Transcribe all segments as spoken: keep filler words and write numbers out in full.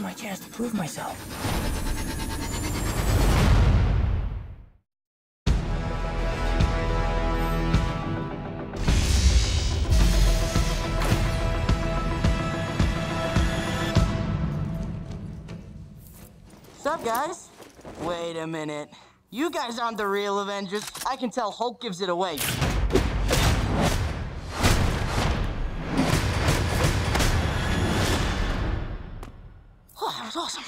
my chance to prove myself. What's up, guys? Wait a minute. You guys aren't the real Avengers. I can tell Hulk gives it away. Oh, that was awesome.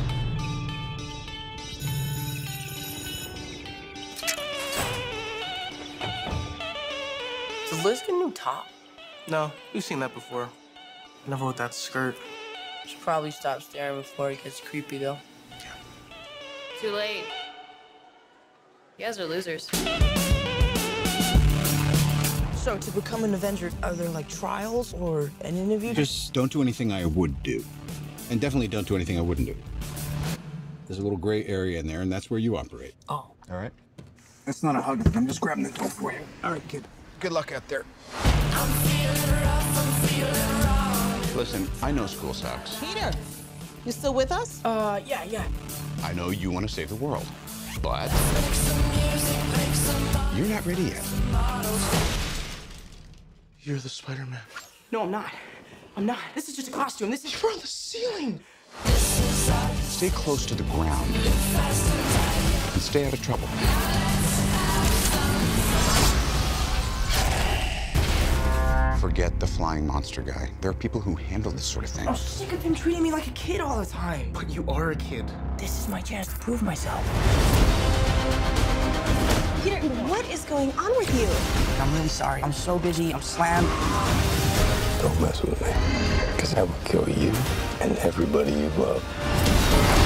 Did Liz get a new top? No, we've seen that before. Never with that skirt. Should probably stop staring before it gets creepy, though. Too late. You guys are losers. So, to become an Avenger, are there, like, trials or an interview? Just don't do anything I would do. And definitely don't do anything I wouldn't do. There's a little gray area in there, and that's where you operate. Oh. All right? That's not a hug. I'm just grabbing the door for you. All right, kid. Good luck out there. I'm feeling rough, I'm feeling wrong. Listen, I know school sucks. Peter, you still with us? Uh, yeah, yeah. I know you want to save the world, but you're not ready yet. You're the Spider-Man. No, I'm not. I'm not. This is just a costume. This is... You're on the ceiling. Stay close to the ground and stay out of trouble. Forget the flying monster guy. There are people who handle this sort of thing. I'm sick of him treating me like a kid all the time. But you are a kid. This is my chance to prove myself. Peter, what is going on with you? I'm really sorry. I'm so busy. I'm slammed. Don't mess with me, because I will kill you and everybody you love.